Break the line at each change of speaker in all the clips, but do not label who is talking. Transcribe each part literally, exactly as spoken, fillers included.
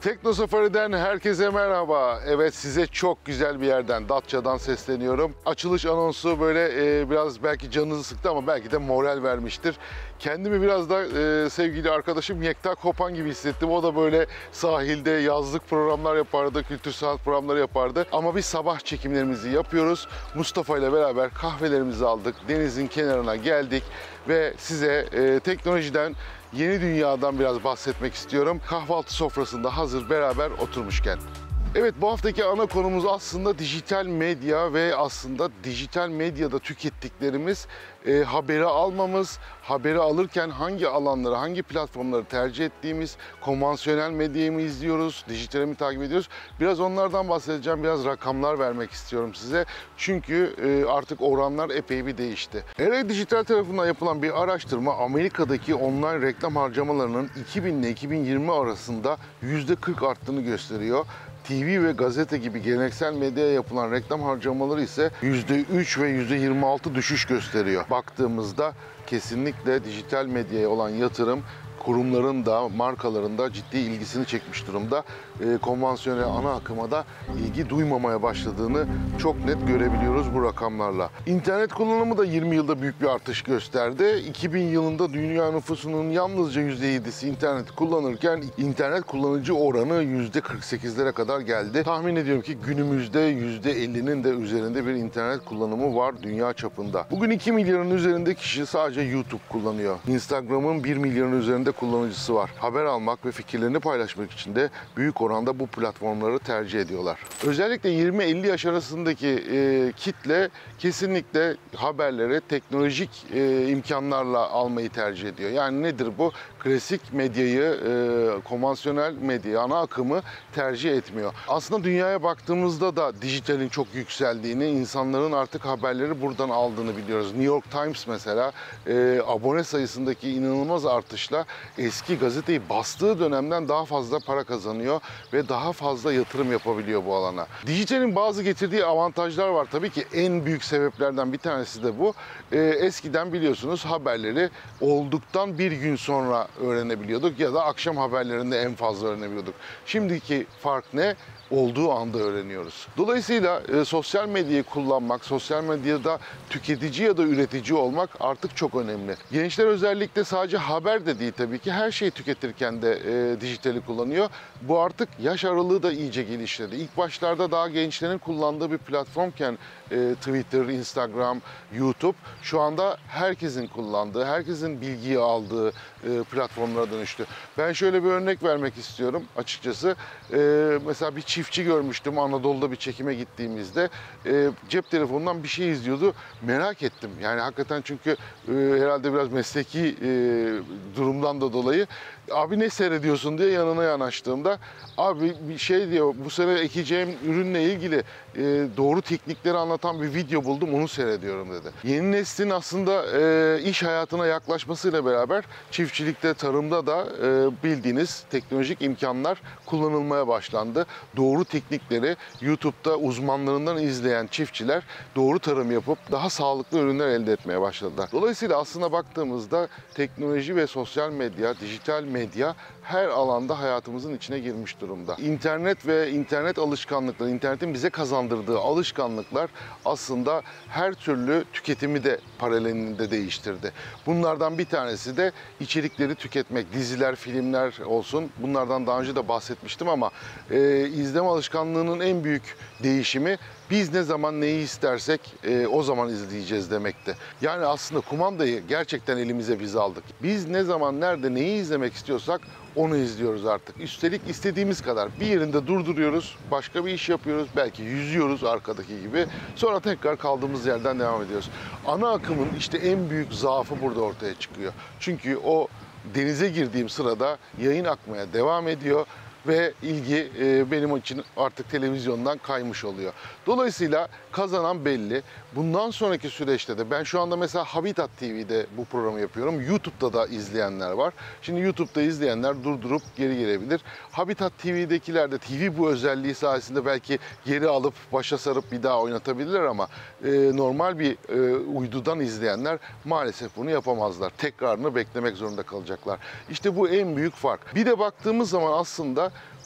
Tekno Safari'den herkese merhaba. Evet, size çok güzel bir yerden, Datça'dan sesleniyorum. Açılış anonsu böyle e, biraz belki canınızı sıktı ama belki de moral vermiştir. Kendimi biraz da e, sevgili arkadaşım Yekta Kopan gibi hissettim. O da böyle sahilde yazlık programlar yapardı, kültür sanat programları yapardı. Ama biz sabah çekimlerimizi yapıyoruz. Mustafa ile beraber kahvelerimizi aldık, denizin kenarına geldik ve size e, teknolojiden, yeni dünyadan biraz bahsetmek istiyorum. Kahvaltı sofrasında hazır beraber oturmuşken. Evet, bu haftaki ana konumuz aslında dijital medya ve aslında dijital medyada tükettiklerimiz, e, haberi almamız, haberi alırken hangi alanları, hangi platformları tercih ettiğimiz, konvansiyonel medyayı mı izliyoruz, dijitali mi takip ediyoruz? Biraz onlardan bahsedeceğim, biraz rakamlar vermek istiyorum size. Çünkü e, artık oranlar epey bir değişti. L A Dijital tarafından yapılan bir araştırma, Amerika'daki online reklam harcamalarının iki bin ile iki bin yirmi arasında yüzde kırk arttığını gösteriyor. T V ve gazete gibi geleneksel medyaya yapılan reklam harcamaları ise yüzde üç ve yüzde yirmi altı düşüş gösteriyor. Baktığımızda kesinlikle dijital medyaya olan yatırım kurumların da, markaların da ciddi ilgisini çekmiş durumda. E, konvansiyonel ana akıma da ilgi duymamaya başladığını çok net görebiliyoruz bu rakamlarla. İnternet kullanımı da yirmi yılda büyük bir artış gösterdi. iki bin yılında dünya nüfusunun yalnızca yüzde yedisi internet kullanırken internet kullanıcı oranı yüzde kırk sekizlere kadar geldi. Tahmin ediyorum ki günümüzde yüzde ellinin de üzerinde bir internet kullanımı var dünya çapında. Bugün iki milyarın üzerinde kişi sadece YouTube kullanıyor. Instagram'ın bir milyarın üzerinde kullanıcısı var. Haber almak ve fikirlerini paylaşmak için de büyük oranda bu platformları tercih ediyorlar. Özellikle yirmi elli yaş arasındaki e, kitle kesinlikle haberleri teknolojik e, imkanlarla almayı tercih ediyor. Yani nedir bu? Klasik medyayı, e, konvansiyonel medyayı, ana akımı tercih etmiyor. Aslında dünyaya baktığımızda da dijitalin çok yükseldiğini, insanların artık haberleri buradan aldığını biliyoruz. New York Times mesela e, abone sayısındaki inanılmaz artışla eski gazeteyi bastığı dönemden daha fazla para kazanıyor ve daha fazla yatırım yapabiliyor bu alana. Dijitalin bazı getirdiği avantajlar var. Tabii ki en büyük sebeplerden bir tanesi de bu. Ee, eskiden biliyorsunuz haberleri olduktan bir gün sonra öğrenebiliyorduk ya da akşam haberlerinde en fazla öğrenebiliyorduk. Şimdiki fark ne? Olduğu anda öğreniyoruz. Dolayısıyla e, sosyal medyayı kullanmak, sosyal medyada tüketici ya da üretici olmak artık çok önemli. Gençler özellikle sadece haber de değil tabii ki, her şeyi tüketirken de e, dijitali kullanıyor. Bu artık yaş aralığı da iyice genişledi. İlk başlarda daha gençlerin kullandığı bir platformken e, Twitter, Instagram, YouTube şu anda herkesin kullandığı, herkesin bilgiyi aldığı e, platformlara dönüştü. Ben şöyle bir örnek vermek istiyorum açıkçası. E, mesela bir çiftçi görmüştüm Anadolu'da bir çekime gittiğimizde. E, cep telefonundan bir şey izliyordu. Merak ettim. Yani hakikaten çünkü e, herhalde biraz mesleki e, durumdan da dolayı abi ne seyrediyorsun diye yanına yanaştığımda abi bir şey diyor, bu sene ekeceğim ürünle ilgili e, doğru teknikleri anlatan bir video buldum, onu seyrediyorum dedi. Yeni neslin aslında e, iş hayatına yaklaşmasıyla beraber çiftçilikte, tarımda da e, bildiğiniz teknolojik imkanlar kullanılmaya başlandı. Doğru teknikleri YouTube'da uzmanlarından izleyen çiftçiler doğru tarım yapıp daha sağlıklı ürünler elde etmeye başladılar. Dolayısıyla aslında baktığımızda teknoloji ve sosyal medya, dijital medya her alanda hayatımızın içine girmiş durumda. İnternet ve internet alışkanlıkları, internetin bize kazandırdığı alışkanlıklar aslında her türlü tüketimi de paralelinde değiştirdi. Bunlardan bir tanesi de içerikleri tüketmek, diziler, filmler olsun. Bunlardan daha önce de bahsetmiştim ama e, izleme alışkanlığının en büyük değişimi biz ne zaman neyi istersek e, o zaman izleyeceğiz demekti. Yani aslında kumandayı gerçekten elimize biz aldık. Biz ne zaman, nerede, neyi izlemek istiyorsak onu izliyoruz artık. Üstelik istediğimiz kadar bir yerinde durduruyoruz, başka bir iş yapıyoruz, belki yüzüyoruz arkadaki gibi. Sonra tekrar kaldığımız yerden devam ediyoruz. Ana akımın işte en büyük zaafı burada ortaya çıkıyor. Çünkü o denize girdiğim sırada yayın akmaya devam ediyor ve ilgi e, benim için artık televizyondan kaymış oluyor. Dolayısıyla kazanan belli. Bundan sonraki süreçte de ben şu anda mesela Habitat T V'de bu programı yapıyorum. YouTube'da da izleyenler var. Şimdi YouTube'da izleyenler durdurup geri gelebilir. Habitat T V'dekiler de T V bu özelliği sayesinde belki geri alıp başa sarıp bir daha oynatabilirler ama e, normal bir e, uydudan izleyenler maalesef bunu yapamazlar. Tekrarını beklemek zorunda kalacaklar. İşte bu en büyük fark. Bir de baktığımız zaman aslında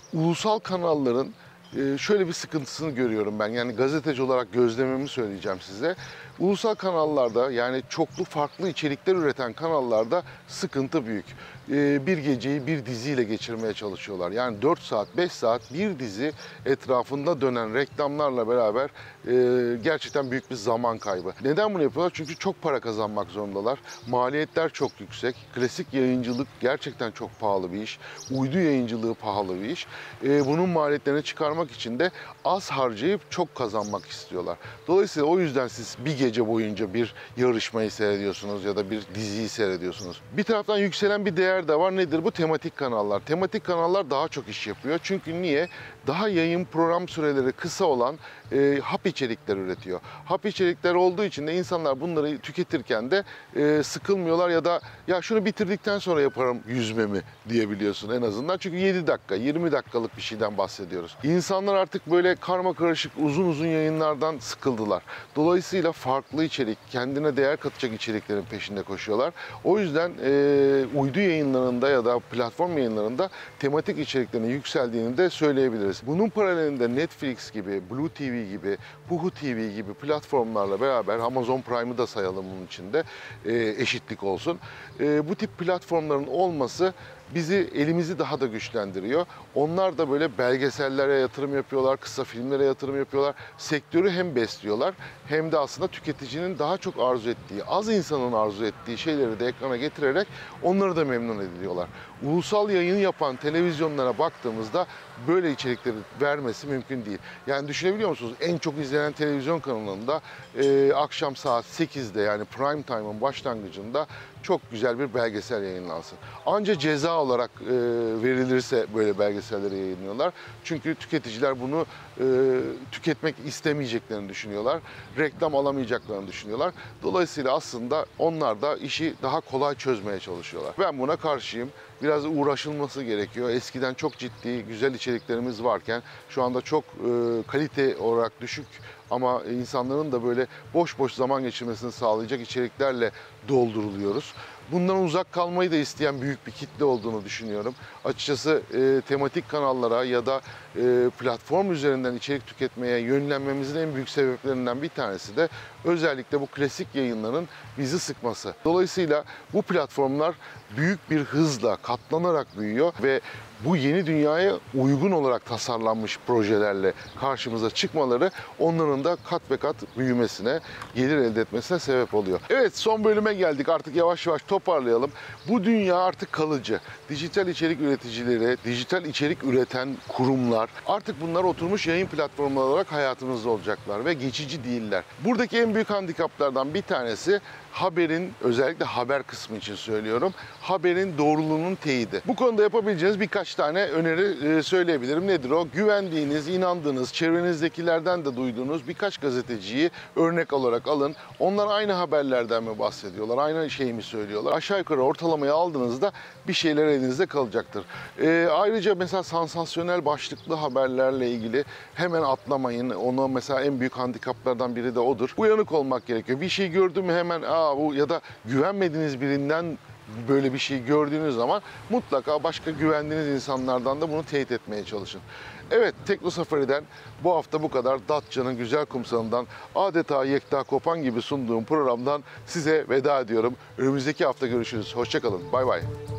Ulusal kanalların e, şöyle bir sıkıntısını görüyorum ben. Yani gazeteci olarak gözlemimi söyleyeceğim size. Ulusal kanallarda, yani çoklu farklı içerikler üreten kanallarda sıkıntı büyük. E, Bir geceyi bir diziyle geçirmeye çalışıyorlar. Yani dört saat, beş saat bir dizi etrafında dönen reklamlarla beraber e, gerçekten büyük bir zaman kaybı. Neden bunu yapıyorlar? Çünkü çok para kazanmak zorundalar. Maliyetler çok yüksek. Klasik yayıncılık gerçekten çok pahalı bir iş. Uydu yayıncılığı pahalı bir iş. E, bunun maliyetlerini çıkarmak için de az harcayıp çok kazanmak istiyorlar. Dolayısıyla o yüzden siz bir gece boyunca bir yarışmayı seyrediyorsunuz ya da bir diziyi seyrediyorsunuz. Bir taraftan yükselen bir değer de var. Nedir bu? Tematik kanallar. Tematik kanallar daha çok iş yapıyor. Çünkü niye? Daha yayın program süreleri kısa olan e, hap içerikler üretiyor. Hap içerikler olduğu için de insanlar bunları tüketirken de e, sıkılmıyorlar ya da ya şunu bitirdikten sonra yaparım yüzmemi diyebiliyorsun en azından. Çünkü yedi dakika, yirmi dakikalık bir şeyden bahsediyoruz. İnsanlar artık böyle karma karışık uzun uzun yayınlardan sıkıldılar. Dolayısıyla farklı içerik, kendine değer katacak içeriklerin peşinde koşuyorlar. O yüzden e, uydu yayınlarında ya da platform yayınlarında tematik içeriklerin yükseldiğini de söyleyebiliriz. Bunun paralelinde Netflix gibi, Blue T V gibi, Puhu T V gibi platformlarla beraber Amazon Prime'ı da sayalım bunun içinde, e, eşitlik olsun. E, bu tip platformların olması bizi, elimizi daha da güçlendiriyor. Onlar da böyle belgesellere yatırım yapıyorlar, kısa filmlere yatırım yapıyorlar. Sektörü hem besliyorlar hem de aslında tüketicinin daha çok arzu ettiği, az insanın arzu ettiği şeyleri de ekrana getirerek onları da memnun ediyorlar. Ulusal yayın yapan televizyonlara baktığımızda böyle içerikleri vermesi mümkün değil. Yani düşünebiliyor musunuz? En çok izlenen televizyon kanalında e, akşam saat sekizde, yani prime time'ın başlangıcında çok güzel bir belgesel yayınlansın. Anca ceza olarak e, verilirse böyle belgeselleri yayınlıyorlar. Çünkü tüketiciler bunu e, tüketmek istemeyeceklerini düşünüyorlar. Reklam alamayacaklarını düşünüyorlar. Dolayısıyla aslında onlar da işi daha kolay çözmeye çalışıyorlar. Ben buna karşıyım. Biraz uğraşılması gerekiyor. Eskiden çok ciddi, güzel içeriklerimiz varken şu anda çok e, kalite olarak düşük ama insanların da böyle boş boş zaman geçirmesini sağlayacak içeriklerle dolduruluyoruz. Bundan uzak kalmayı da isteyen büyük bir kitle olduğunu düşünüyorum. Açıkçası e, tematik kanallara ya da e, platform üzerinden içerik tüketmeye yönlenmemizin en büyük sebeplerinden bir tanesi de özellikle bu klasik yayınların bizi sıkması. Dolayısıyla bu platformlar büyük bir hızla katlanarak büyüyor ve bu yeni dünyaya uygun olarak tasarlanmış projelerle karşımıza çıkmaları onların da kat ve kat büyümesine, gelir elde etmesine sebep oluyor. Evet, son bölüme geldik. Artık yavaş yavaş toparlayalım. Bu dünya artık kalıcı. Dijital içerik üreticileri, dijital içerik üreten kurumlar artık bunlar oturmuş yayın platformları olarak hayatımızda olacaklar ve geçici değiller. Buradaki en büyük handikaplardan bir tanesi haberin, özellikle haber kısmı için söylüyorum, haberin doğruluğunun teyidi. Bu konuda yapabileceğiniz birkaç tane öneri söyleyebilirim. Nedir o? Güvendiğiniz, inandığınız, çevrenizdekilerden de duyduğunuz birkaç gazeteciyi örnek olarak alın. Onlar aynı haberlerden mi bahsediyorlar, aynı şeyi mi söylüyorlar? Aşağı yukarı ortalamayı aldığınızda bir şeyler elinizde kalacaktır. Ee, ayrıca mesela sansasyonel başlıklı haberlerle ilgili hemen atlamayın. Ona mesela en büyük handikaplardan biri de odur. Uyanık olmak gerekiyor. Bir şey gördün mü hemen aa bu, ya da güvenmediğiniz birinden böyle bir şey gördüğünüz zaman mutlaka başka güvendiğiniz insanlardan da bunu teyit etmeye çalışın. Evet, Tekno Safari'den bu hafta bu kadar. Datça'nın güzel kumsalından adeta yekta kopan gibi sunduğum programdan size veda ediyorum. Önümüzdeki hafta görüşürüz. Hoşça kalın. Bay bay.